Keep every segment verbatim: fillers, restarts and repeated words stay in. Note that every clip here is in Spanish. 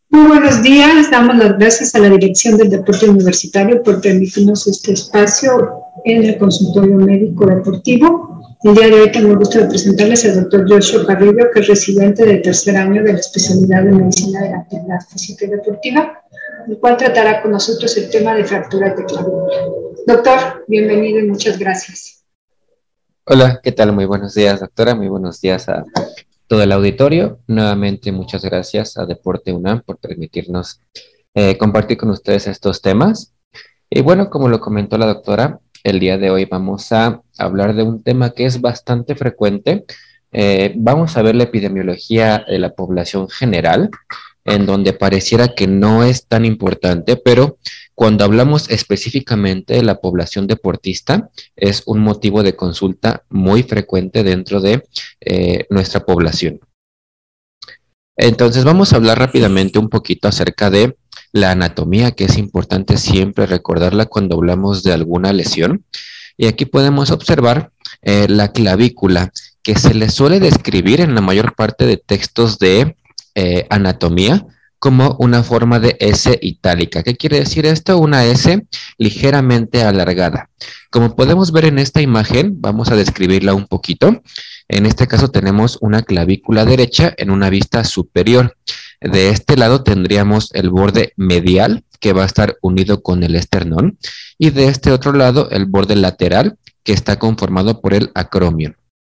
Muy buenos días, damos las gracias a la Dirección del Deporte Universitario por permitirnos este espacio en el consultorio médico deportivo. El día de hoy tengo el gusto de presentarles al doctor Joshua Carrillo, que es residente de tercer año de la especialidad de Medicina de la Actividad Física y Deportiva, el cual tratará con nosotros el tema de fracturas de clavícula. Doctor, bienvenido y muchas gracias. Hola, ¿qué tal? Muy buenos días, doctora. Muy buenos días a todo el auditorio. Nuevamente, muchas gracias a Deporte UNAM por permitirnos eh, compartir con ustedes estos temas. Y bueno, como lo comentó la doctora, el día de hoy vamos a hablar de un tema que es bastante frecuente. Eh, vamos a ver la epidemiología de la población general, en donde pareciera que no es tan importante, pero cuando hablamos específicamente de la población deportista, es un motivo de consulta muy frecuente dentro de eh, nuestra población. Entonces vamos a hablar rápidamente un poquito acerca de la anatomía, que es importante siempre recordarla cuando hablamos de alguna lesión. Y aquí podemos observar eh, la clavícula, que se le suele describir en la mayor parte de textos de eh, anatomía como una forma de S itálica. ¿Qué quiere decir esto? Una S ligeramente alargada. Como podemos ver en esta imagen, vamos a describirla un poquito. En este caso tenemos una clavícula derecha en una vista superior. De este lado tendríamos el borde medial, que va a estar unido con el esternón, y de este otro lado el borde lateral, que está conformado por el acromion.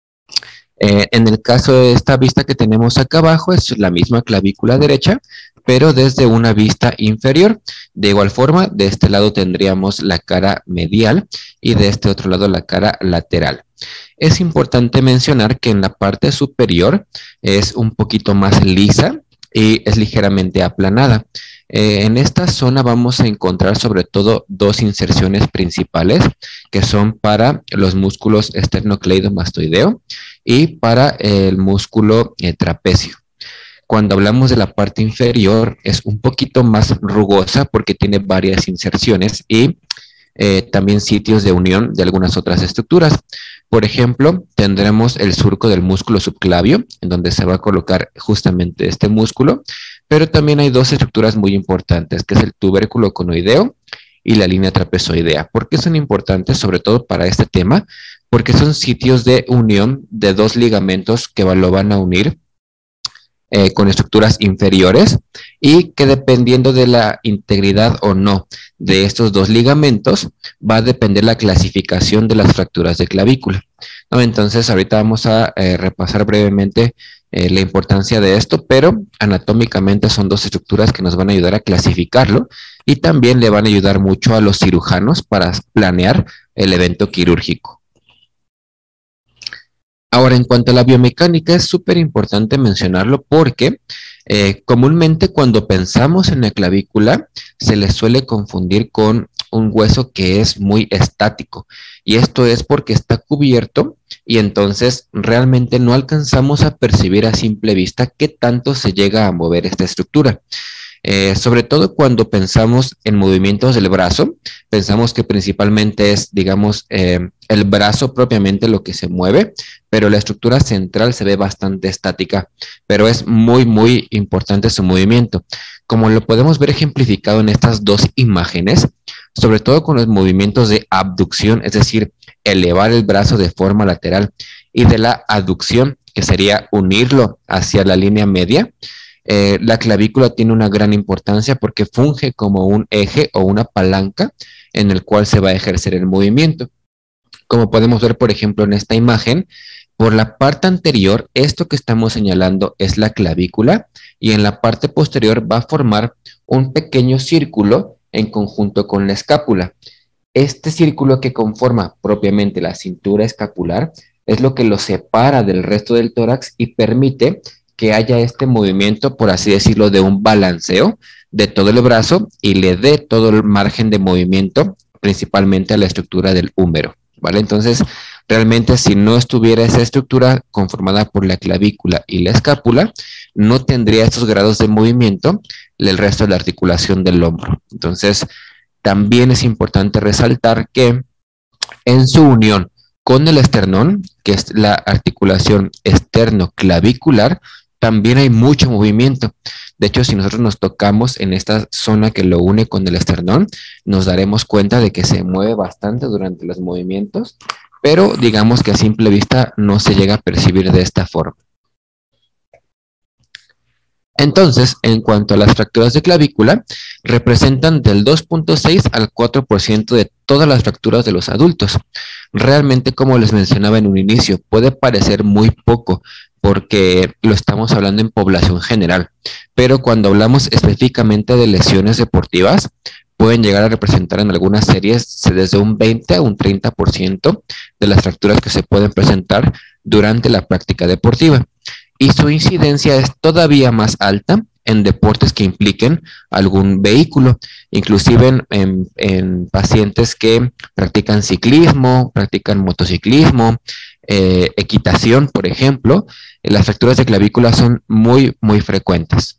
Eh, en el caso de esta vista que tenemos acá abajo, es la misma clavícula derecha, pero desde una vista inferior. De igual forma, de este lado tendríamos la cara medial y de este otro lado la cara lateral. Es importante mencionar que en la parte superior es un poquito más lisa y es ligeramente aplanada. Eh, en esta zona vamos a encontrar sobre todo dos inserciones principales, que son para los músculos esternocleidomastoideo y para el músculo eh, trapecio. Cuando hablamos de la parte inferior es un poquito más rugosa porque tiene varias inserciones y eh, también sitios de unión de algunas otras estructuras. Por ejemplo, tendremos el surco del músculo subclavio, en donde se va a colocar justamente este músculo, pero también hay dos estructuras muy importantes, que es el tubérculo conoideo y la línea trapezoidea. ¿Por qué son importantes? Sobre todo para este tema, porque son sitios de unión de dos ligamentos que lo van a unir Eh, con estructuras inferiores y que dependiendo de la integridad o no de estos dos ligamentos va a depender la clasificación de las fracturas de clavícula, ¿no? Entonces ahorita vamos a eh, repasar brevemente eh, la importancia de esto, pero anatómicamente son dos estructuras que nos van a ayudar a clasificarlo y también le van a ayudar mucho a los cirujanos para planear el evento quirúrgico. Ahora, en cuanto a la biomecánica, es súper importante mencionarlo porque eh, comúnmente cuando pensamos en la clavícula se le suele confundir con un hueso que es muy estático, y esto es porque está cubierto y entonces realmente no alcanzamos a percibir a simple vista qué tanto se llega a mover esta estructura. Eh, sobre todo cuando pensamos en movimientos del brazo, pensamos que principalmente es, digamos, eh, el brazo propiamente lo que se mueve, pero la estructura central se ve bastante estática, pero es muy, muy importante su movimiento. Como lo podemos ver ejemplificado en estas dos imágenes, sobre todo con los movimientos de abducción, es decir, elevar el brazo de forma lateral, y de la aducción, que sería unirlo hacia la línea media. Eh, la clavícula tiene una gran importancia porque funge como un eje o una palanca en el cual se va a ejercer el movimiento. Como podemos ver, por ejemplo, en esta imagen, por la parte anterior, esto que estamos señalando es la clavícula, y en la parte posterior va a formar un pequeño círculo en conjunto con la escápula. Este círculo que conforma propiamente la cintura escapular es lo que lo separa del resto del tórax y permite que haya este movimiento, por así decirlo, de un balanceo de todo el brazo y le dé todo el margen de movimiento, principalmente a la estructura del húmero, ¿vale? Entonces, realmente si no estuviera esa estructura conformada por la clavícula y la escápula, no tendría estos grados de movimiento el resto de la articulación del hombro. Entonces, también es importante resaltar que en su unión con el esternón, que es la articulación esternoclavicular, también hay mucho movimiento. De hecho, si nosotros nos tocamos en esta zona que lo une con el esternón, nos daremos cuenta de que se mueve bastante durante los movimientos, pero digamos que a simple vista no se llega a percibir de esta forma. Entonces, en cuanto a las fracturas de clavícula, representan del dos punto seis al cuatro por ciento de todas las fracturas de los adultos. Realmente, como les mencionaba en un inicio, puede parecer muy poco porque lo estamos hablando en población general, pero cuando hablamos específicamente de lesiones deportivas, pueden llegar a representar en algunas series desde un veinte a un treinta por ciento de las fracturas que se pueden presentar durante la práctica deportiva. Y su incidencia es todavía más alta en deportes que impliquen algún vehículo, inclusive en, en, en pacientes que practican ciclismo, practican motociclismo, eh, equitación, por ejemplo, las fracturas de clavícula son muy, muy frecuentes.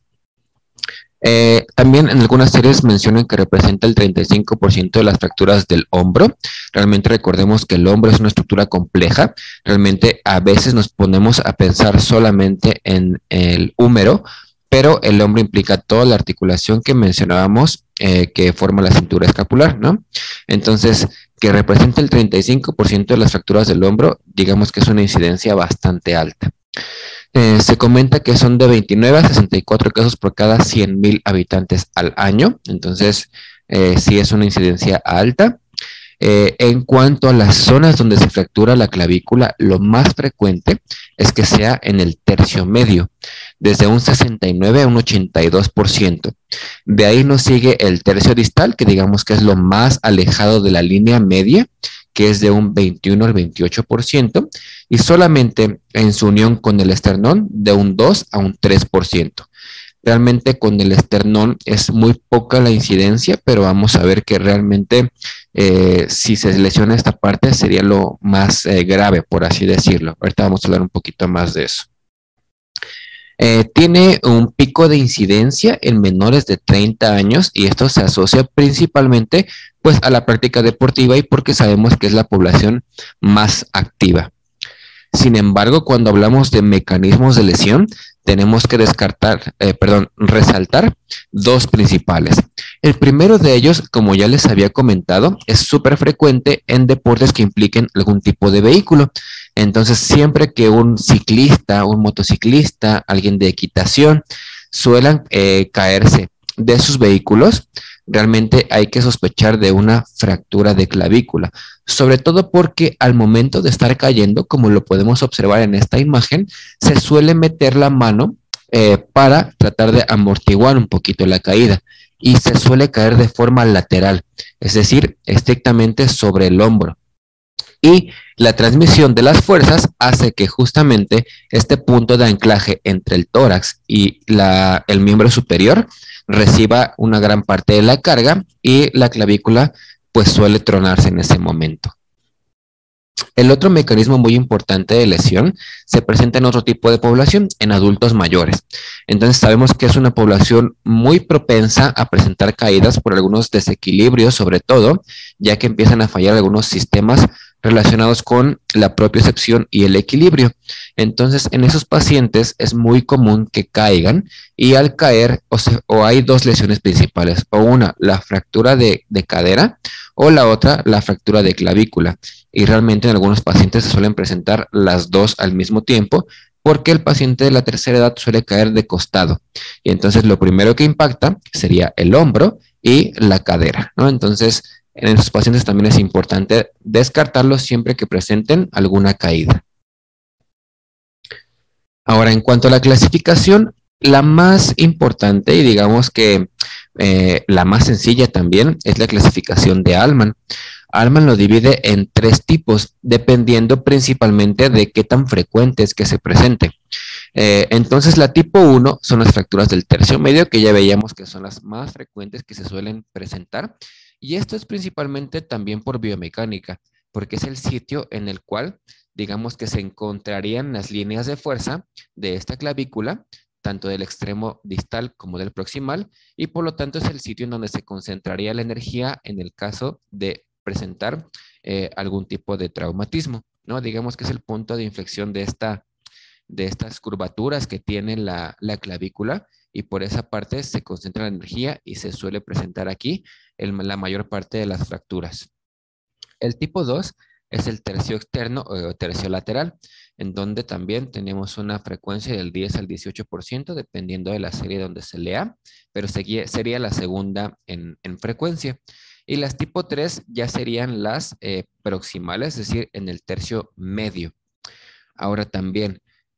Eh, también en algunas series mencionan que representa el treinta y cinco por ciento de las fracturas del hombro. Realmente recordemos que el hombro es una estructura compleja. Realmente a veces nos ponemos a pensar solamente en el húmero, pero el hombro implica toda la articulación que mencionábamos eh, que forma la cintura escapular, ¿no? Entonces, que representa el treinta y cinco por ciento de las fracturas del hombro, digamos que es una incidencia bastante alta. Eh, se comenta que son de veintinueve a sesenta y cuatro casos por cada cien mil habitantes al año, entonces eh, sí es una incidencia alta. Eh, en cuanto a las zonas donde se fractura la clavícula, lo más frecuente es que sea en el tercio medio, desde un sesenta y nueve a un ochenta y dos por ciento. De ahí nos sigue el tercio distal, que digamos que es lo más alejado de la línea media, que es de un veintiuno al veintiocho por ciento, y solamente en su unión con el esternón de un dos a un tres por ciento. Realmente con el esternón es muy poca la incidencia, pero vamos a ver que realmente eh, si se lesiona esta parte sería lo más eh, grave, por así decirlo. Ahorita vamos a hablar un poquito más de eso. Eh, tiene un pico de incidencia en menores de treinta años y esto se asocia principalmente pues a la práctica deportiva y porque sabemos que es la población más activa. Sin embargo, cuando hablamos de mecanismos de lesión, tenemos que descartar, eh, perdón, resaltar dos principales. El primero de ellos, como ya les había comentado, es súper frecuente en deportes que impliquen algún tipo de vehículo. Entonces, siempre que un ciclista, un motociclista, alguien de equitación, suelan eh, caerse de sus vehículos, realmente hay que sospechar de una fractura de clavícula, sobre todo porque al momento de estar cayendo, como lo podemos observar en esta imagen, se suele meter la mano eh, para tratar de amortiguar un poquito la caída y se suele caer de forma lateral, es decir, estrictamente sobre el hombro. Y la transmisión de las fuerzas hace que justamente este punto de anclaje entre el tórax y la, el miembro superior reciba una gran parte de la carga y la clavícula pues suele tronarse en ese momento. El otro mecanismo muy importante de lesión se presenta en otro tipo de población, en adultos mayores. Entonces sabemos que es una población muy propensa a presentar caídas por algunos desequilibrios, sobre todo, ya que empiezan a fallar algunos sistemas relacionados con la propiocepción y el equilibrio. Entonces, en esos pacientes es muy común que caigan y al caer, o, se, o hay dos lesiones principales, o una, la fractura de, de cadera, o la otra, la fractura de clavícula. Y realmente en algunos pacientes se suelen presentar las dos al mismo tiempo, porque el paciente de la tercera edad suele caer de costado. Y entonces lo primero que impacta sería el hombro y la cadera, ¿no? Entonces, en esos pacientes también es importante descartarlos siempre que presenten alguna caída. Ahora, en cuanto a la clasificación, la más importante y digamos que eh, la más sencilla también es la clasificación de Allman. Allman lo divide en tres tipos, dependiendo principalmente de qué tan frecuente es que se presente. Eh, entonces, la tipo uno son las fracturas del tercio medio, que ya veíamos que son las más frecuentes que se suelen presentar. Y esto es principalmente también por biomecánica, porque es el sitio en el cual, digamos que se encontrarían las líneas de fuerza de esta clavícula, tanto del extremo distal como del proximal, y por lo tanto es el sitio en donde se concentraría la energía en el caso de presentar eh, algún tipo de traumatismo, ¿no? Digamos que es el punto de inflexión de esta, de estas curvaturas que tiene la, la clavícula y por esa parte se concentra la energía y se suele presentar aquí el- la mayor parte de las fracturas. El tipo dos es el tercio externo o tercio lateral, en donde también tenemos una frecuencia del diez al dieciocho por ciento, dependiendo de la serie donde se lea, pero sería, sería la segunda en, en frecuencia. Y las tipo tres ya serían las eh, proximales, es decir, en el tercio medio. Ahora también,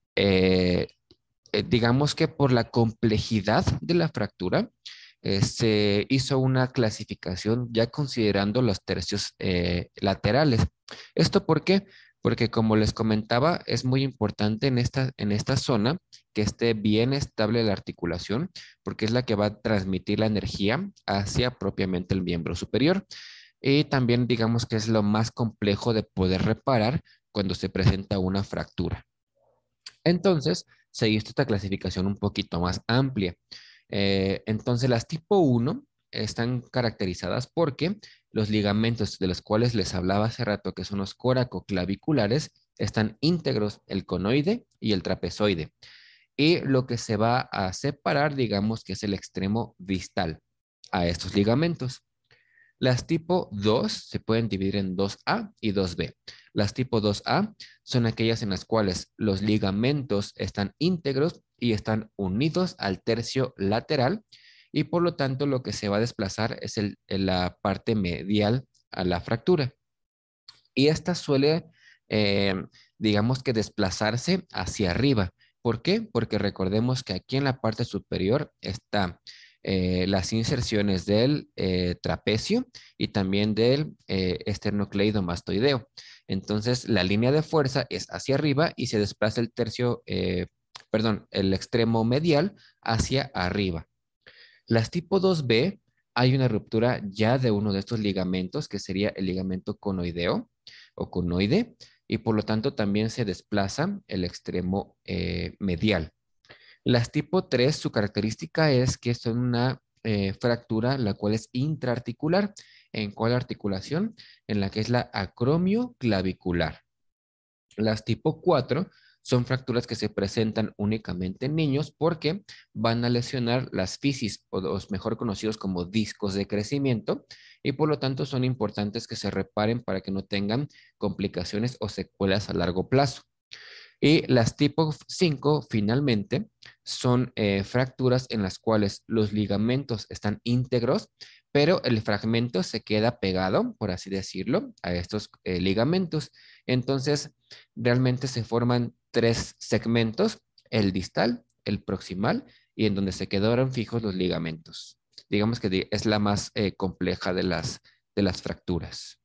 eh, eh, digamos que por la complejidad de la fractura, eh, se hizo una clasificación ya considerando los tercios eh, laterales. ¿Esto por qué? Porque como les comentaba, es muy importante en esta, en esta zona que esté bien estable la articulación, porque es la que va a transmitir la energía hacia propiamente el miembro superior. Y también digamos que es lo más complejo de poder reparar cuando se presenta una fractura. Entonces, se hizo esta clasificación un poquito más amplia. Eh, entonces, las tipo uno están caracterizadas porque los ligamentos de los cuales les hablaba hace rato, que son los coracoclaviculares, están íntegros, el conoide y el trapezoide. Y lo que se va a separar, digamos que es el extremo distal a estos ligamentos. Las tipo dos se pueden dividir en dos A y dos B. Las tipo dos A son aquellas en las cuales los ligamentos están íntegros y están unidos al tercio lateral y por lo tanto lo que se va a desplazar es el, la parte medial a la fractura. Y esta suele, eh, digamos que desplazarse hacia arriba. ¿Por qué? Porque recordemos que aquí en la parte superior está eh, las inserciones del eh, trapecio y también del eh, esternocleidomastoideo. Entonces, la línea de fuerza es hacia arriba y se desplaza el tercio, eh, perdón, el extremo medial hacia arriba. Las tipo dos B, hay una ruptura ya de uno de estos ligamentos, que sería el ligamento conoideo o conoide, y por lo tanto también se desplaza el extremo eh, medial. Las tipo tres, su característica es que son una eh, fractura la cual es intraarticular. ¿En cuál articulación? En la que es la acromioclavicular. Las tipo cuatro son fracturas que se presentan únicamente en niños porque van a lesionar las fisis o los mejor conocidos como discos de crecimiento y por lo tanto son importantes que se reparen para que no tengan complicaciones o secuelas a largo plazo. Y las tipo cinco, finalmente, son eh, fracturas en las cuales los ligamentos están íntegros, pero el fragmento se queda pegado, por así decirlo, a estos eh, ligamentos. Entonces, realmente se forman tres segmentos, el distal, el proximal y en donde se quedaron fijos los ligamentos. Digamos que es la más eh, compleja de las, de las fracturas.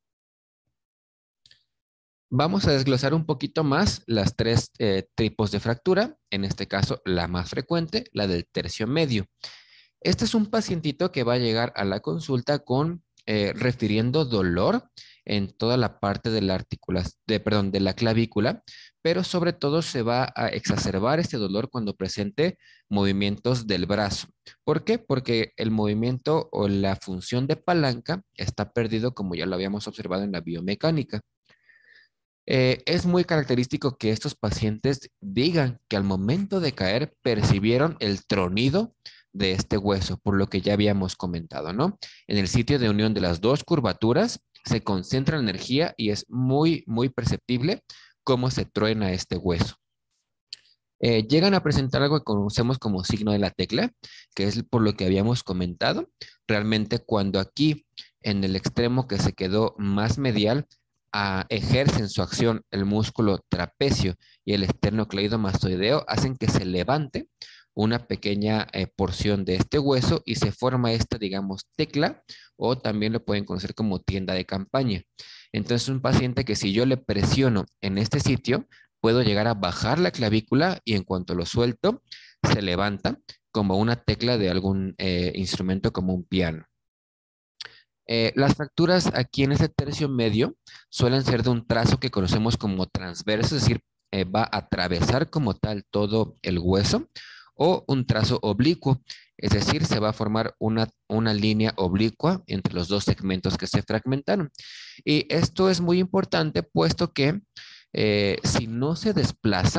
Vamos a desglosar un poquito más las tres eh, tipos de fractura, en este caso la más frecuente, la del tercio medio. Este es un pacientito que va a llegar a la consulta con eh, refiriendo dolor en toda la parte de la articulación, de, perdón, de la clavícula, pero sobre todo se va a exacerbar este dolor cuando presente movimientos del brazo. ¿Por qué? Porque el movimiento o la función de palanca está perdido, como ya lo habíamos observado en la biomecánica. Eh, es muy característico que estos pacientes digan que al momento de caer percibieron el tronido de este hueso, por lo que ya habíamos comentado, ¿no? En el sitio de unión de las dos curvaturas se concentra la energía y es muy, muy perceptible cómo se truena este hueso. Eh, llegan a presentar algo que conocemos como signo de la tecla, que es por lo que habíamos comentado. Realmente cuando aquí en el extremo que se quedó más medial, a, ejercen su acción el músculo trapecio y el esternocleidomastoideo, hacen que se levante una pequeña eh, porción de este hueso y se forma esta, digamos, tecla o también lo pueden conocer como tienda de campaña. Entonces, un paciente que si yo le presiono en este sitio, puedo llegar a bajar la clavícula y en cuanto lo suelto, se levanta como una tecla de algún eh, instrumento como un piano. Eh, las fracturas aquí en este tercio medio suelen ser de un trazo que conocemos como transverso, es decir, eh, va a atravesar como tal todo el hueso, o un trazo oblicuo, es decir, se va a formar una, una línea oblicua entre los dos segmentos que se fragmentaron. Y esto es muy importante puesto que eh, si no se desplaza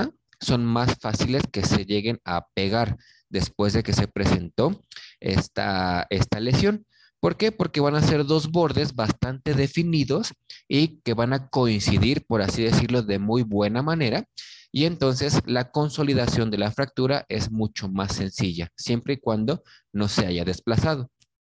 son más fáciles que se lleguen a pegar después de que se presentó esta, esta lesión. ¿Por qué? Porque van a ser dos bordes bastante definidos y que van a coincidir, por así decirlo, de muy buena manera. Y entonces la consolidación de la fractura es mucho más sencilla, siempre y cuando no se haya desplazado.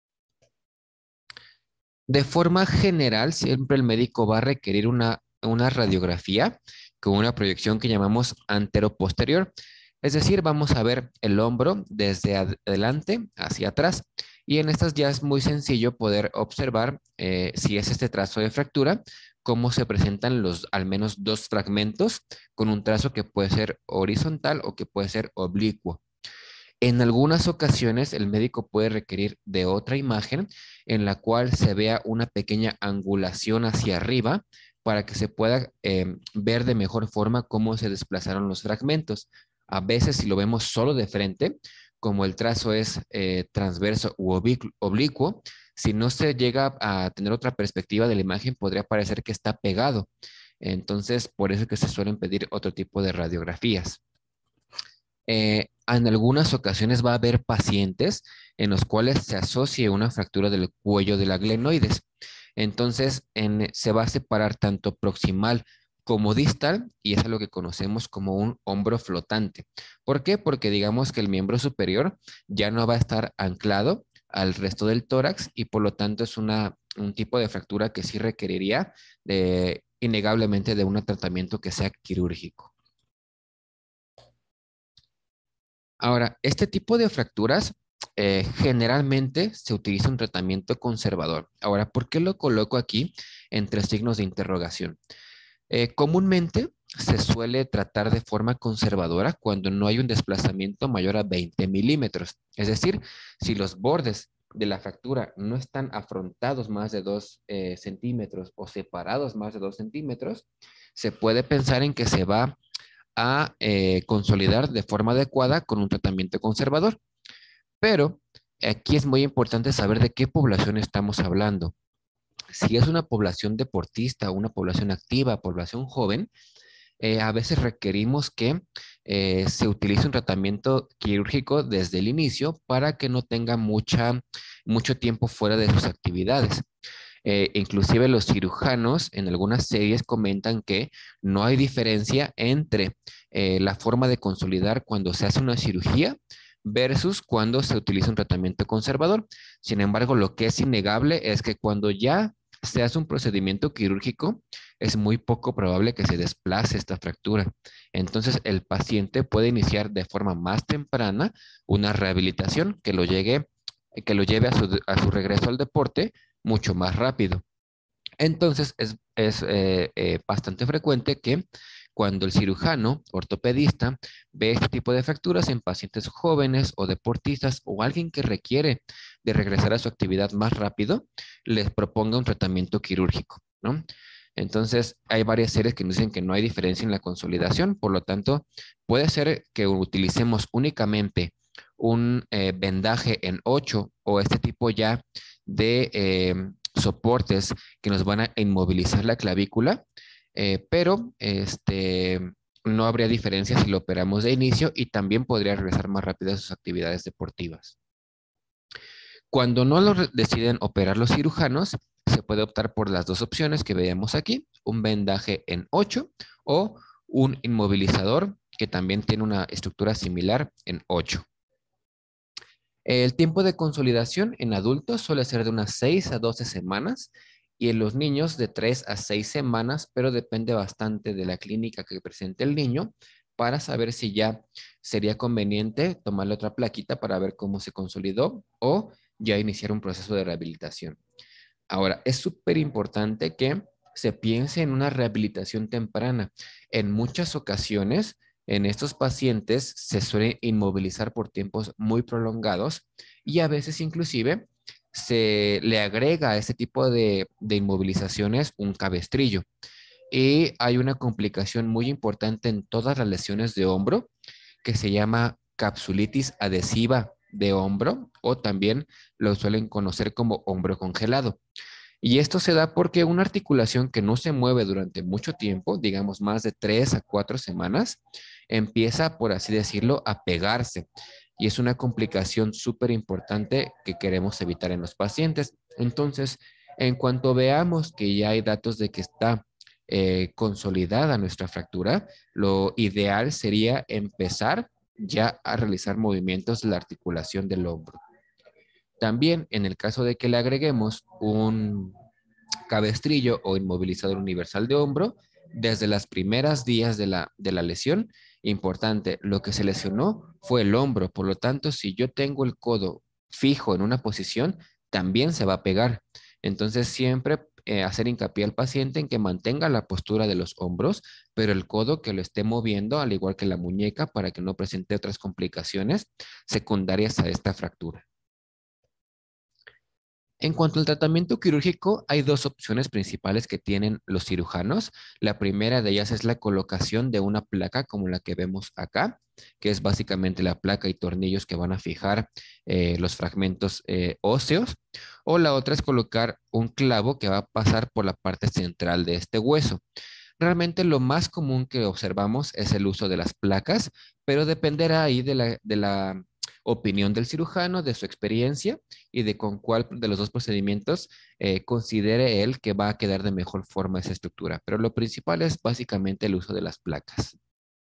De forma general, siempre el médico va a requerir una, una radiografía con una proyección que llamamos anteroposterior. Es decir, vamos a ver el hombro desde adelante hacia atrás. Y en estas ya es muy sencillo poder observar eh, si es este trazo de fractura, cómo se presentan los al menos dos fragmentos con un trazo que puede ser horizontal o que puede ser oblicuo. En algunas ocasiones el médico puede requerir de otra imagen en la cual se vea una pequeña angulación hacia arriba para que se pueda eh, ver de mejor forma cómo se desplazaron los fragmentos. A veces si lo vemos solo de frente, como el trazo es eh, transverso u oblicuo, si no se llega a tener otra perspectiva de la imagen, podría parecer que está pegado. Entonces, por eso es que se suelen pedir otro tipo de radiografías. Eh, en algunas ocasiones va a haber pacientes en los cuales se asocie una fractura del cuello de la glenoides. Entonces, en- se va a separar tanto proximal como distal y es lo que conocemos como un hombro flotante. ¿Por qué? Porque digamos que el miembro superior ya no va a estar anclado al resto del tórax y por lo tanto es una, un tipo de fractura que sí requeriría de, innegablemente de un tratamiento que sea quirúrgico. Ahora, este tipo de fracturas eh, generalmente se utiliza un tratamiento conservador. Ahora, ¿por qué lo coloco aquí entre signos de interrogación? Eh, comúnmente se suele tratar de forma conservadora cuando no hay un desplazamiento mayor a veinte milímetros. Es decir, si los bordes de la fractura no están afrontados más de dos eh, centímetros o separados más de dos centímetros, se puede pensar en que se va a eh, consolidar de forma adecuada con un tratamiento conservador. Pero aquí es muy importante saber de qué población estamos hablando. Si es una población deportista, una población activa, población joven, eh, a veces requerimos que eh, se utilice un tratamiento quirúrgico desde el inicio para que no tenga mucha, mucho tiempo fuera de sus actividades. Eh, inclusive los cirujanos en algunas series comentan que no hay diferencia entre eh, la forma de consolidar cuando se hace una cirugía versus cuando se utiliza un tratamiento conservador. Sin embargo, lo que es innegable es que cuando ya se hace un procedimiento quirúrgico, es muy poco probable que se desplace esta fractura. Entonces, el paciente puede iniciar de forma más temprana una rehabilitación que lo, llegue, que lo lleve a su, a su regreso al deporte mucho más rápido. Entonces, es, es eh, eh, bastante frecuente que cuando el cirujano ortopedista ve este tipo de fracturas en pacientes jóvenes o deportistas o alguien que requiere de regresar a su actividad más rápido, les proponga un tratamiento quirúrgico, ¿no? Entonces, hay varias series que nos dicen que no hay diferencia en la consolidación, por lo tanto, puede ser que utilicemos únicamente un eh, vendaje en ocho o este tipo ya de eh, soportes que nos van a inmovilizar la clavícula, eh, pero este, no habría diferencia si lo operamos de inicio y también podría regresar más rápido a sus actividades deportivas. Cuando no lo deciden operar los cirujanos, se puede optar por las dos opciones que veíamos aquí, un vendaje en ocho o un inmovilizador que también tiene una estructura similar en ocho. El tiempo de consolidación en adultos suele ser de unas seis a doce semanas y en los niños de tres a seis semanas, pero depende bastante de la clínica que presente el niño para saber si ya sería conveniente tomarle otra plaquita para ver cómo se consolidó o ya iniciar un proceso de rehabilitación. Ahora, es súper importante que se piense en una rehabilitación temprana. En muchas ocasiones, en estos pacientes se suele inmovilizar por tiempos muy prolongados y a veces inclusive se le agrega a este tipo de, de inmovilizaciones un cabestrillo. Y hay una complicación muy importante en todas las lesiones de hombro que se llama capsulitis adhesiva de hombro o también lo suelen conocer como hombro congelado. Y esto se da porque una articulación que no se mueve durante mucho tiempo, digamos más de tres a cuatro semanas, empieza, por así decirlo, a pegarse. Y es una complicación súper importante que queremos evitar en los pacientes. Entonces, en cuanto veamos que ya hay datos de que está eh, consolidada nuestra fractura, lo ideal sería empezar ya a realizar movimientos de la articulación del hombro. También en el caso de que le agreguemos un cabestrillo o inmovilizador universal de hombro, desde las primeras días de la, de la lesión, importante, lo que se lesionó fue el hombro, por lo tanto, si yo tengo el codo fijo en una posición, también se va a pegar. Entonces, siempre eh, hacer hincapié al paciente en que mantenga la postura de los hombros, pero el codo que lo esté moviendo, al igual que la muñeca, para que no presente otras complicaciones secundarias a esta fractura. En cuanto al tratamiento quirúrgico, hay dos opciones principales que tienen los cirujanos. La primera de ellas es la colocación de una placa como la que vemos acá, que es básicamente la placa y tornillos que van a fijar eh, los fragmentos eh, óseos. O la otra es colocar un clavo que va a pasar por la parte central de este hueso. Realmente lo más común que observamos es el uso de las placas, pero dependerá ahí de la, de la opinión del cirujano, de su experiencia y de con cuál de los dos procedimientos eh, considere él que va a quedar de mejor forma esa estructura. Pero lo principal es básicamente el uso de las placas.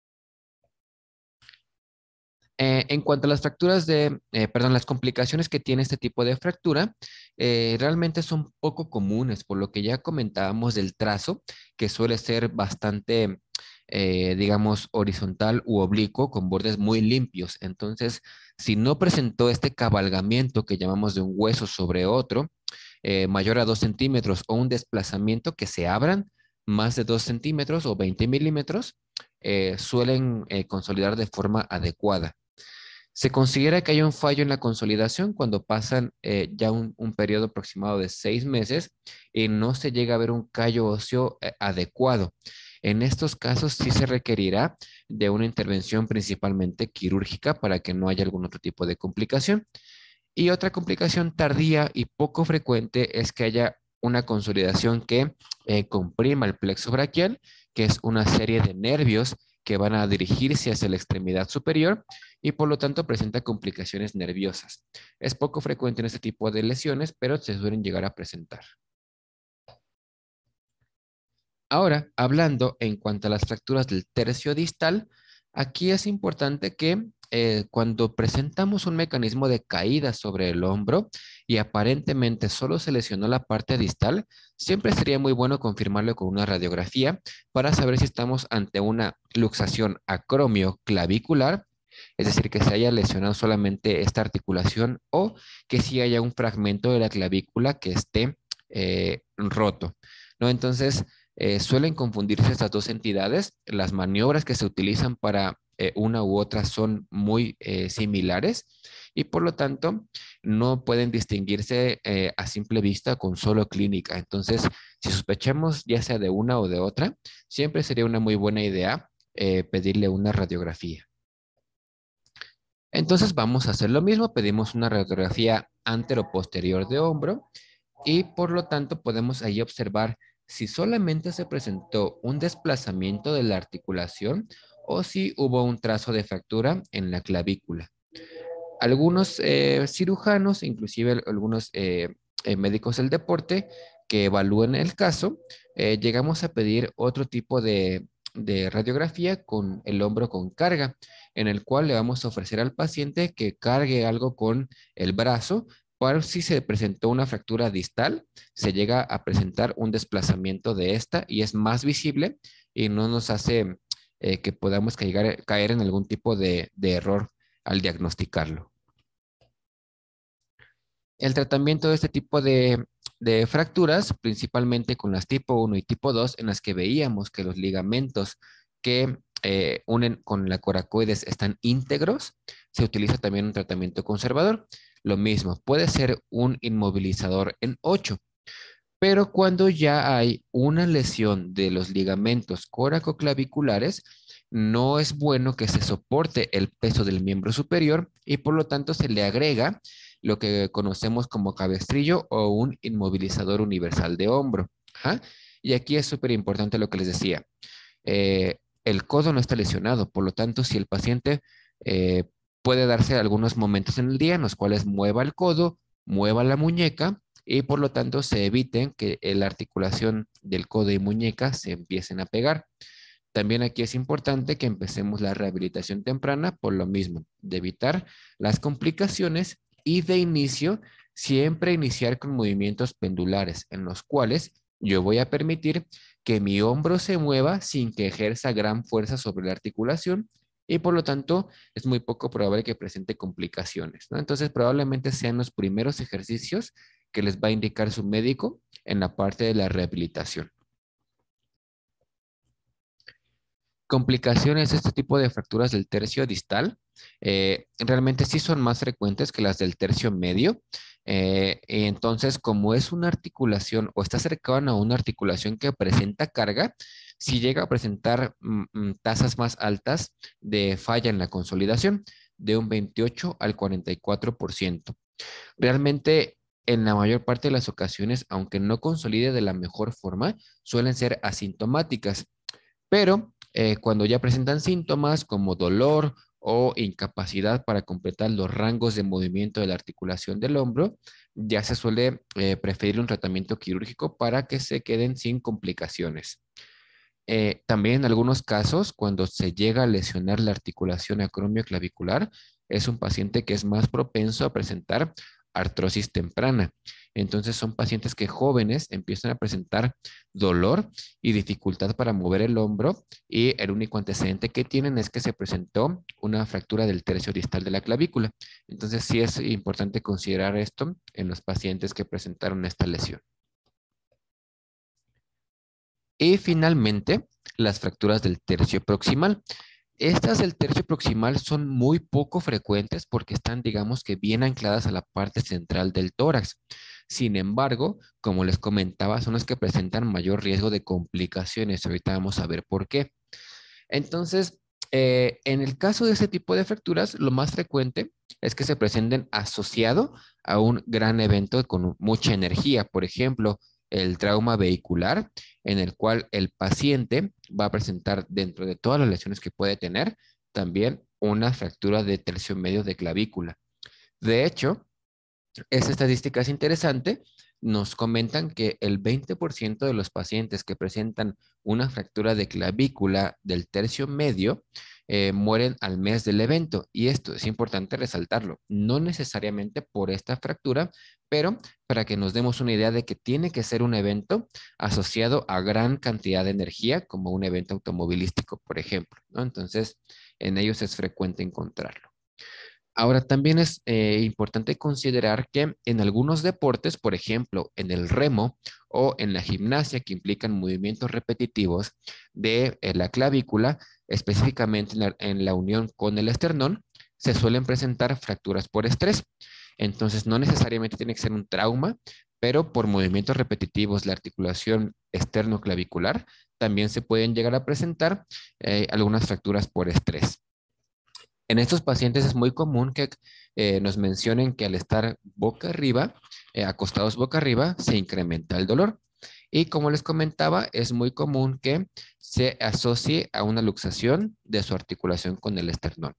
Eh, en cuanto a las fracturas de, eh, perdón, las complicaciones que tiene este tipo de fractura, eh, realmente son poco comunes, por lo que ya comentábamos del trazo, que suele ser bastante, eh, digamos, horizontal u oblicuo, con bordes muy limpios. Entonces, si no presentó este cabalgamiento que llamamos de un hueso sobre otro, eh, mayor a dos centímetros, o un desplazamiento que se abran más de dos centímetros o veinte milímetros, eh, suelen eh, consolidar de forma adecuada. Se considera que hay un fallo en la consolidación cuando pasan eh, ya un, un periodo aproximado de seis meses y no se llega a ver un callo óseo eh, adecuado. En estos casos sí se requerirá de una intervención principalmente quirúrgica para que no haya algún otro tipo de complicación. Y otra complicación tardía y poco frecuente es que haya una consolidación que eh, comprima el plexo braquial, que es una serie de nervios que van a dirigirse hacia la extremidad superior y por lo tanto presenta complicaciones nerviosas. Es poco frecuente en este tipo de lesiones, pero se suelen llegar a presentar. Ahora, hablando en cuanto a las fracturas del tercio distal, aquí es importante que eh, cuando presentamos un mecanismo de caída sobre el hombro y aparentemente solo se lesionó la parte distal, siempre sería muy bueno confirmarlo con una radiografía para saber si estamos ante una luxación acromioclavicular, es decir, que se haya lesionado solamente esta articulación o que si haya un fragmento de la clavícula que esté eh, roto, ¿no? Entonces, eh, suelen confundirse estas dos entidades. Las maniobras que se utilizan para eh, una u otra son muy eh, similares y por lo tanto no pueden distinguirse eh, a simple vista con solo clínica. Entonces, si sospechamos ya sea de una o de otra, siempre sería una muy buena idea eh, pedirle una radiografía. Entonces vamos a hacer lo mismo, pedimos una radiografía antero-posterior de hombro y por lo tanto podemos ahí observar si solamente se presentó un desplazamiento de la articulación o si hubo un trazo de fractura en la clavícula. Algunos eh, cirujanos, inclusive algunos eh, eh, médicos del deporte que evalúen el caso, eh, llegamos a pedir otro tipo de, de radiografía con el hombro con carga, en el cual le vamos a ofrecer al paciente que cargue algo con el brazo para si se presentó una fractura distal, se llega a presentar un desplazamiento de esta y es más visible y no nos hace eh, que podamos caer, caer en algún tipo de, de error al diagnosticarlo. El tratamiento de este tipo de, de fracturas, principalmente con las tipo uno y tipo dos, en las que veíamos que los ligamentos que eh, unen con la coracoides están íntegros, se utiliza también un tratamiento conservador. Lo mismo, puede ser un inmovilizador en ocho, pero cuando ya hay una lesión de los ligamentos coracoclaviculares, no es bueno que se soporte el peso del miembro superior y por lo tanto se le agrega lo que conocemos como cabestrillo o un inmovilizador universal de hombro. Ajá. Y aquí es súper importante lo que les decía. Eh, el codo no está lesionado, por lo tanto, si el paciente eh, puede darse algunos momentos en el día en los cuales mueva el codo, mueva la muñeca y por lo tanto se eviten que la articulación del codo y muñeca se empiecen a pegar. También aquí es importante que empecemos la rehabilitación temprana por lo mismo, de evitar las complicaciones y de inicio, siempre iniciar con movimientos pendulares en los cuales yo voy a permitir que mi hombro se mueva sin que ejerza gran fuerza sobre la articulación y por lo tanto es muy poco probable que presente complicaciones, ¿no? Entonces probablemente sean los primeros ejercicios que les va a indicar su médico en la parte de la rehabilitación. Complicaciones, este tipo de fracturas del tercio distal, eh, realmente sí son más frecuentes que las del tercio medio. Eh, y entonces, como es una articulación o está cercana a una articulación que presenta carga, si llega a presentar mm, mm, tasas más altas de falla en la consolidación, de un veintiocho al cuarenta y cuatro por ciento. Realmente, en la mayor parte de las ocasiones, aunque no consolide de la mejor forma, suelen ser asintomáticas. Pero eh, cuando ya presentan síntomas como dolor o incapacidad para completar los rangos de movimiento de la articulación del hombro, ya se suele eh, preferir un tratamiento quirúrgico para que se queden sin complicaciones. Eh, también en algunos casos, cuando se llega a lesionar la articulación acromioclavicular, es un paciente que es más propenso a presentar artrosis temprana. Entonces son pacientes que jóvenes empiezan a presentar dolor y dificultad para mover el hombro y el único antecedente que tienen es que se presentó una fractura del tercio distal de la clavícula. Entonces sí es importante considerar esto en los pacientes que presentaron esta lesión. Y finalmente, las fracturas del tercio proximal. Estas del tercio proximal son muy poco frecuentes porque están, digamos que bien ancladas a la parte central del tórax. Sin embargo, como les comentaba, son las que presentan mayor riesgo de complicaciones. Ahorita vamos a ver por qué. Entonces, eh, en el caso de este tipo de fracturas, lo más frecuente es que se presenten asociado a un gran evento con mucha energía. Por ejemplo, el trauma vehicular, en el cual el paciente va a presentar dentro de todas las lesiones que puede tener, también una fractura de tercio medio de clavícula. De hecho, esta estadística es interesante. Nos comentan que el veinte por ciento de los pacientes que presentan una fractura de clavícula del tercio medio eh, mueren al mes del evento. Y esto es importante resaltarlo, no necesariamente por esta fractura, pero para que nos demos una idea de que tiene que ser un evento asociado a gran cantidad de energía, como un evento automovilístico, por ejemplo, ¿no? Entonces, en ellos es frecuente encontrarlo. Ahora, también es eh, importante considerar que en algunos deportes, por ejemplo, en el remo o en la gimnasia, que implican movimientos repetitivos de eh, la clavícula, específicamente en la, en la unión con el esternón, se suelen presentar fracturas por estrés. Entonces, no necesariamente tiene que ser un trauma, pero por movimientos repetitivos, la articulación externo-clavicular, también se pueden llegar a presentar eh, algunas fracturas por estrés. En estos pacientes es muy común que eh, nos mencionen que al estar boca arriba, eh, acostados boca arriba, se incrementa el dolor. Y como les comentaba, es muy común que se asocie a una luxación de su articulación con el esternón.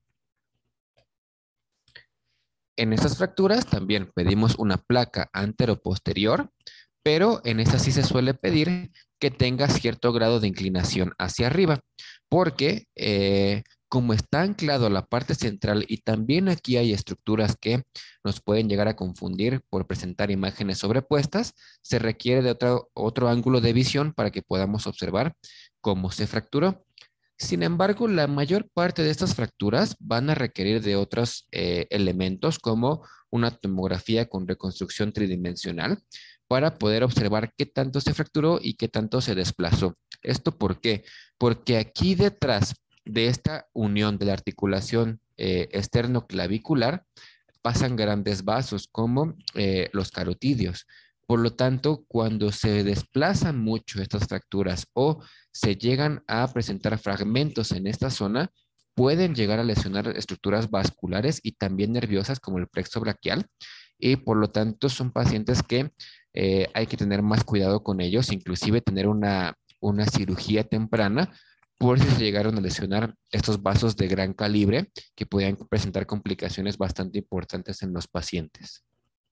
En estas fracturas también pedimos una placa anteroposterior, pero en esta sí se suele pedir que tenga cierto grado de inclinación hacia arriba, porque eh, como está anclado a la parte central y también aquí hay estructuras que nos pueden llegar a confundir por presentar imágenes sobrepuestas, se requiere de otro, otro ángulo de visión para que podamos observar cómo se fracturó. Sin embargo, la mayor parte de estas fracturas van a requerir de otros eh, elementos como una tomografía con reconstrucción tridimensional para poder observar qué tanto se fracturó y qué tanto se desplazó. ¿Esto por qué? Porque aquí detrás de esta unión de la articulación eh, externo-clavicular pasan grandes vasos como eh, los carotidios. Por lo tanto, cuando se desplazan mucho estas fracturas o se llegan a presentar fragmentos en esta zona, pueden llegar a lesionar estructuras vasculares y también nerviosas como el plexo braquial y por lo tanto son pacientes que eh, hay que tener más cuidado con ellos, inclusive tener una, una cirugía temprana por si se llegaron a lesionar estos vasos de gran calibre que podían presentar complicaciones bastante importantes en los pacientes.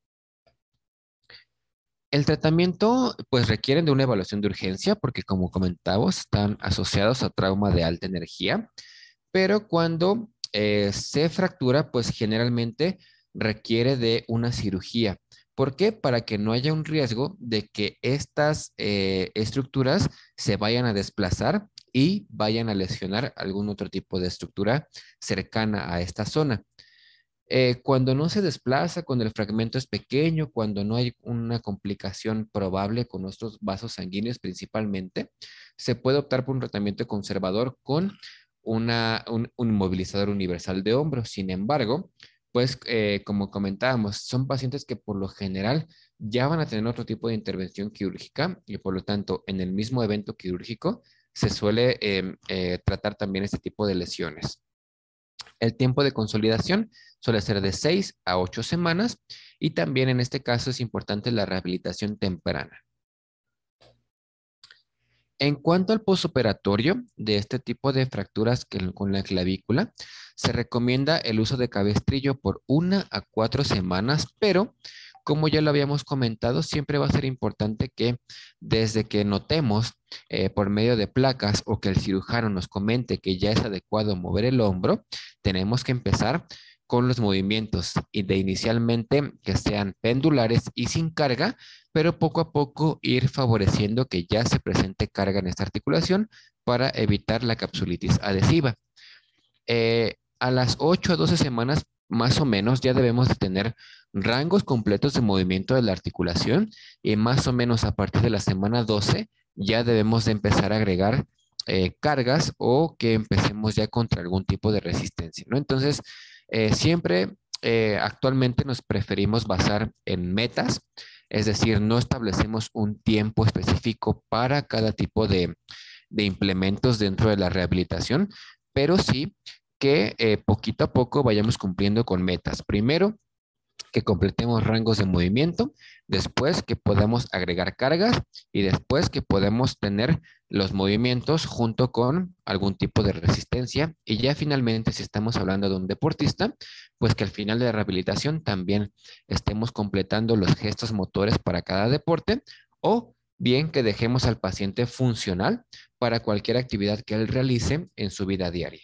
El tratamiento, pues, requieren de una evaluación de urgencia porque, como comentábamos, están asociados a trauma de alta energía, pero cuando eh, se fractura, pues generalmente requiere de una cirugía. ¿Por qué? Para que no haya un riesgo de que estas eh, estructuras se vayan a desplazar y vayan a lesionar algún otro tipo de estructura cercana a esta zona. Eh, cuando no se desplaza, cuando el fragmento es pequeño, cuando no hay una complicación probable con nuestros vasos sanguíneos principalmente, se puede optar por un tratamiento conservador con una, un, un inmovilizador universal de hombro. Sin embargo, pues eh, como comentábamos, son pacientes que por lo general ya van a tener otro tipo de intervención quirúrgica y por lo tanto en el mismo evento quirúrgico se suele eh, eh, tratar también este tipo de lesiones. El tiempo de consolidación suele ser de seis a ocho semanas y también en este caso es importante la rehabilitación temprana. En cuanto al posoperatorio de este tipo de fracturas que, con la clavícula, se recomienda el uso de cabestrillo por una a cuatro semanas, pero como ya lo habíamos comentado, siempre va a ser importante que desde que notemos eh, por medio de placas o que el cirujano nos comente que ya es adecuado mover el hombro, tenemos que empezar con los movimientos y de inicialmente que sean pendulares y sin carga, pero poco a poco ir favoreciendo que ya se presente carga en esta articulación para evitar la capsulitis adhesiva. Eh, a las ocho a doce semanas más o menos ya debemos de tener rangos completos de movimiento de la articulación y más o menos a partir de la semana doce ya debemos de empezar a agregar eh, cargas o que empecemos ya contra algún tipo de resistencia, ¿no? Entonces, eh, siempre eh, actualmente nos preferimos basar en metas, es decir, no establecemos un tiempo específico para cada tipo de, de implementos dentro de la rehabilitación, pero sí que eh, poquito a poco vayamos cumpliendo con metas. Primero, que completemos rangos de movimiento, después que podamos agregar cargas y después que podemos tener los movimientos junto con algún tipo de resistencia. Y ya finalmente, si estamos hablando de un deportista, pues que al final de la rehabilitación también estemos completando los gestos motores para cada deporte o bien que dejemos al paciente funcional para cualquier actividad que él realice en su vida diaria.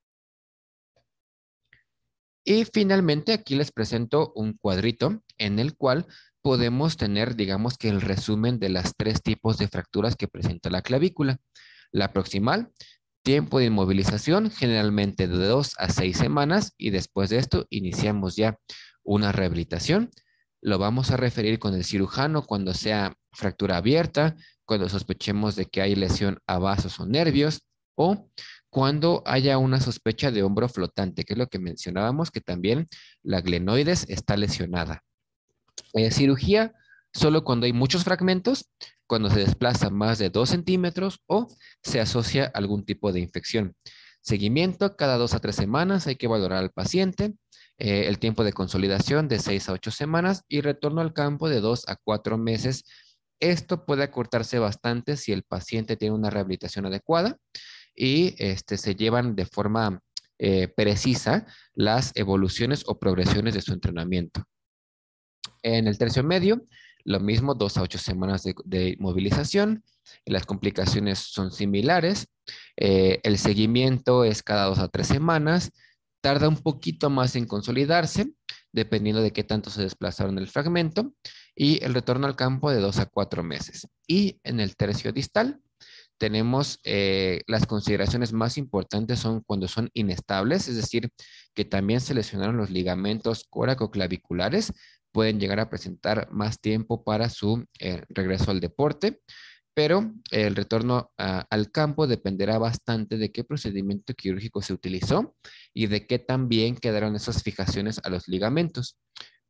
Y finalmente aquí les presento un cuadrito en el cual podemos tener, digamos que el resumen de las tres tipos de fracturas que presenta la clavícula. La proximal, tiempo de inmovilización, generalmente de dos a seis semanas y después de esto iniciamos ya una rehabilitación. Lo vamos a referir con el cirujano cuando sea fractura abierta, cuando sospechemos de que hay lesión a vasos o nervios o cuando haya una sospecha de hombro flotante, que es lo que mencionábamos, que también la glenoides está lesionada. Eh, cirugía solo cuando hay muchos fragmentos, cuando se desplaza más de dos centímetros o se asocia a algún tipo de infección. Seguimiento cada dos a tres semanas, hay que valorar al paciente. Eh, el tiempo de consolidación de seis a ocho semanas y retorno al campo de dos a cuatro meses. Esto puede acortarse bastante si el paciente tiene una rehabilitación adecuada y este, se llevan de forma eh, precisa las evoluciones o progresiones de su entrenamiento. En el tercio medio, lo mismo, dos a ocho semanas de, de movilización. Las complicaciones son similares. Eh, el seguimiento es cada dos a tres semanas. Tarda un poquito más en consolidarse, dependiendo de qué tanto se desplazaron el fragmento. Y el retorno al campo de dos a cuatro meses. Y en el tercio distal, tenemos eh, las consideraciones más importantes son cuando son inestables, es decir, que también se lesionaron los ligamentos coracoclaviculares, pueden llegar a presentar más tiempo para su eh, regreso al deporte, pero el retorno a, al campo dependerá bastante de qué procedimiento quirúrgico se utilizó y de qué también quedaron esas fijaciones a los ligamentos.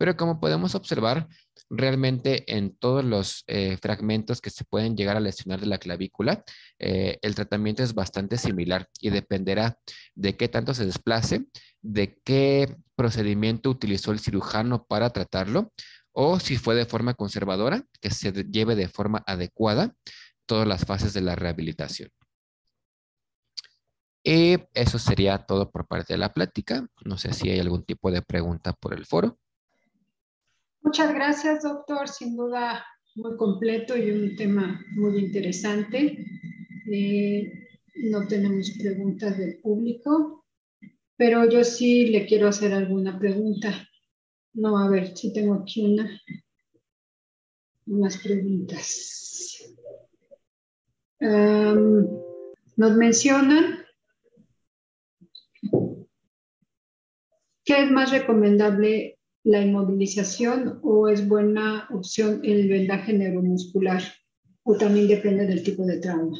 Pero como podemos observar, realmente en todos los eh, fragmentos que se pueden llegar a lesionar de la clavícula, eh, el tratamiento es bastante similar y dependerá de qué tanto se desplace, de qué procedimiento utilizó el cirujano para tratarlo, o si fue de forma conservadora, que se de- lleve de forma adecuada todas las fases de la rehabilitación. Y eso sería todo por parte de la plática. No sé si hay algún tipo de pregunta por el foro. Muchas gracias, doctor. Sin duda, muy completo y un tema muy interesante. Eh, no tenemos preguntas del público, pero yo sí le quiero hacer alguna pregunta. No, a ver, sí tengo aquí una, unas preguntas. Am, nos mencionan que es más recomendable la inmovilización o es buena opción el vendaje neuromuscular o también depende del tipo de trauma.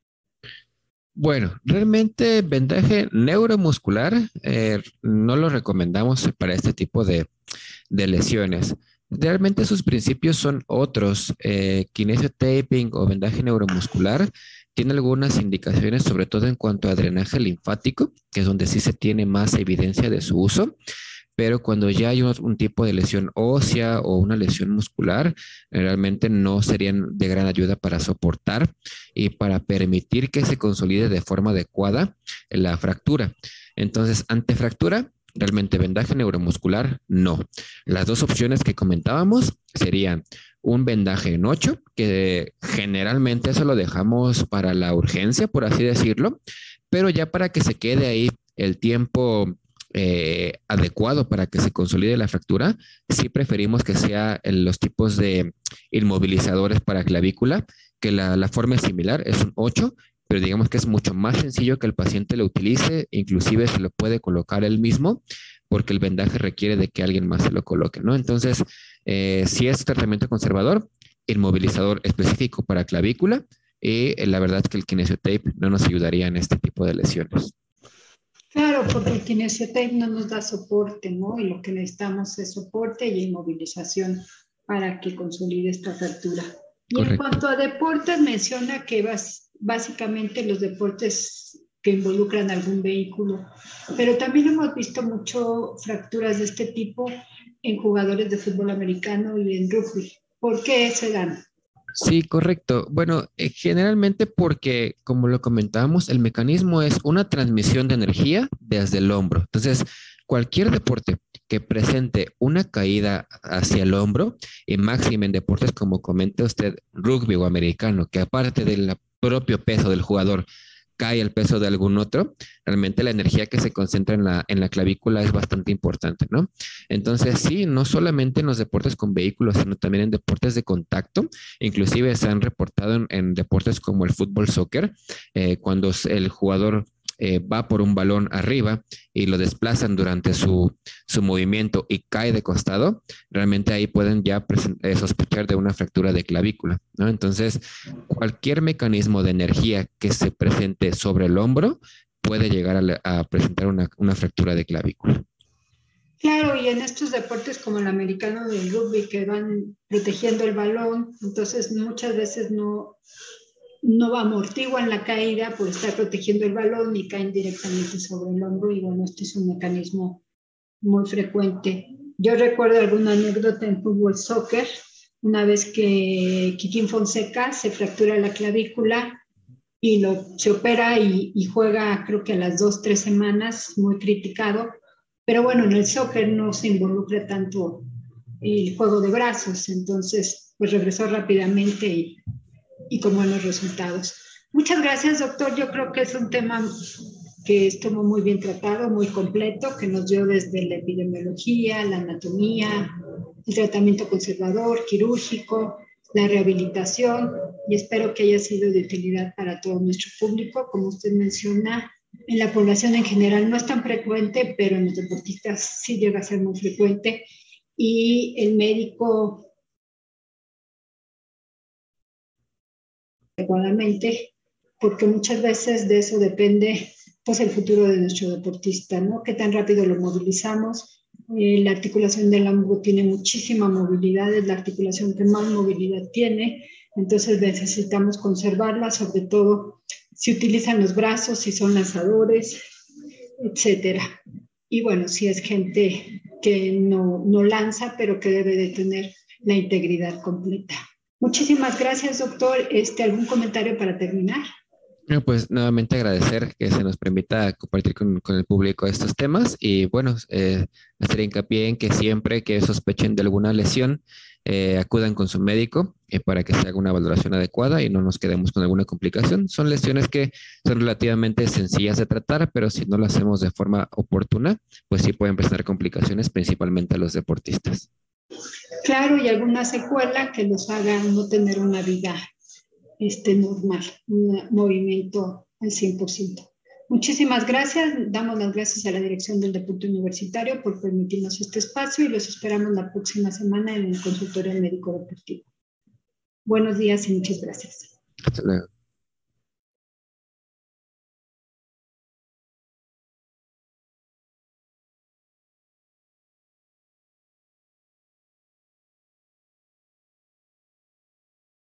Bueno, realmente vendaje neuromuscular eh, no lo recomendamos para este tipo de, de lesiones. Realmente sus principios son otros. Eh, kinesio taping o vendaje neuromuscular tiene algunas indicaciones, sobre todo en cuanto a drenaje linfático, que es donde sí se tiene más evidencia de su uso, pero cuando ya hay un, un tipo de lesión ósea o una lesión muscular, realmente no serían de gran ayuda para soportar y para permitir que se consolide de forma adecuada la fractura. Entonces, ante fractura, realmente vendaje neuromuscular, no. Las dos opciones que comentábamos serían un vendaje en ocho, que generalmente eso lo dejamos para la urgencia, por así decirlo, pero ya para que se quede ahí el tiempo eh, adecuado para que se consolide la fractura, sí preferimos que sea en los tipos de inmovilizadores para clavícula, que la, la forma es similar, es un ocho, pero digamos que es mucho más sencillo que el paciente lo utilice, inclusive se lo puede colocar él mismo, porque el vendaje requiere de que alguien más se lo coloque, ¿no? Entonces, eh, si es tratamiento conservador, inmovilizador específico para clavícula, y eh, la verdad es que el kinesio tape no nos ayudaría en este tipo de lesiones. Claro, porque el kinesiotape no nos da soporte, ¿no? Y lo que necesitamos es soporte y inmovilización para que consolide esta fractura. Y en Correcto. cuanto a deportes, menciona que bas- básicamente los deportes que involucran algún vehículo, pero también hemos visto mucho fracturas de este tipo en jugadores de fútbol americano y en rugby. ¿Por qué se dan? Sí, correcto. Bueno, eh, generalmente porque, como lo comentábamos, el mecanismo es una transmisión de energía desde el hombro. Entonces, cualquier deporte que presente una caída hacia el hombro, y máximo en deportes como comenta usted, rugby o americano, que aparte del propio peso del jugador, cae el peso de algún otro, realmente la energía que se concentra en la, en la clavícula es bastante importante, ¿no? Entonces, sí, no solamente en los deportes con vehículos, sino también en deportes de contacto. Inclusive se han reportado en, en deportes como el fútbol soccer, eh, cuando el jugador eh, va por un balón arriba y lo desplazan durante su, su movimiento y cae de costado, realmente ahí pueden ya eh, sospechar de una fractura de clavícula, ¿no? Entonces, cualquier mecanismo de energía que se presente sobre el hombro puede llegar a, a presentar una, una fractura de clavícula. Claro, y en estos deportes como el americano del rugby que van protegiendo el balón, entonces muchas veces no, no amortiguan la caída por estar protegiendo el balón y caen directamente sobre el hombro y bueno, este es un mecanismo muy frecuente. Yo recuerdo alguna anécdota en fútbol soccer, una vez que Kikín Fonseca se fractura la clavícula y lo, se opera y, y juega creo que a las dos, tres semanas, muy criticado, pero bueno, en el soccer no se involucra tanto el juego de brazos, entonces pues regresó rápidamente y, y con buenos resultados. Muchas gracias, doctor. Yo creo que es un tema que estuvo muy bien tratado, muy completo, que nos dio desde la epidemiología, la anatomía, el tratamiento conservador, quirúrgico, la rehabilitación, y espero que haya sido de utilidad para todo nuestro público. Como usted menciona, en la población en general no es tan frecuente, pero en los deportistas sí llega a ser muy frecuente, y el médico adecuadamente, porque muchas veces de eso depende pues el futuro de nuestro deportista, ¿no? Qué tan rápido lo movilizamos Eh, la articulación del hombro tiene muchísima movilidad, es la articulación que más movilidad tiene, entonces necesitamos conservarla, sobre todo si utilizan los brazos, si son lanzadores, etcétera. Y bueno, si es gente que no, no lanza, pero que debe de tener la integridad completa. Muchísimas gracias, doctor. Este, ¿algún comentario para terminar? Bueno, pues nuevamente agradecer que se nos permita compartir con, con el público estos temas y bueno, eh, hacer hincapié en que siempre que sospechen de alguna lesión, eh, acudan con su médico eh, para que se haga una valoración adecuada y no nos quedemos con alguna complicación. Son lesiones que son relativamente sencillas de tratar, pero si no lo hacemos de forma oportuna, pues sí pueden presentar complicaciones, principalmente a los deportistas. Claro, y alguna secuela que los haga no tener una vida este, normal, un movimiento al cien por ciento. Muchísimas gracias. Damos las gracias a la dirección del Deporte Universitario por permitirnos este espacio y los esperamos la próxima semana en el consultorio médico deportivo. Buenos días y muchas gracias. Hasta luego.